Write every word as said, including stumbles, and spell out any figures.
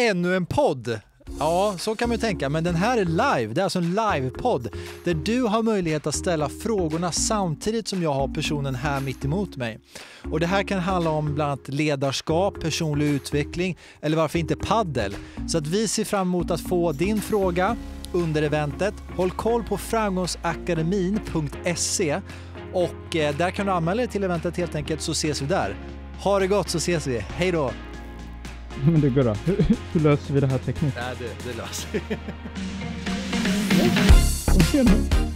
ännu en podd. Ja, så kan man ju tänka, men den här är live. Det är alltså en livepodd där du har möjlighet att ställa frågorna samtidigt som jag har personen här mitt emot mig. Och det här kan handla om bland annat ledarskap, personlig utveckling eller varför inte paddel. Så att vi ser fram emot att få din fråga under eventet. Håll koll på framgångsakademin punkt se och där kan du anmäla dig till eventet helt enkelt, så ses vi där. Ha det gott, så ses vi. Hej då! Men det går då. Hur, hur löser vi det här tekniskt? Nej, det, det löser vi. Ja.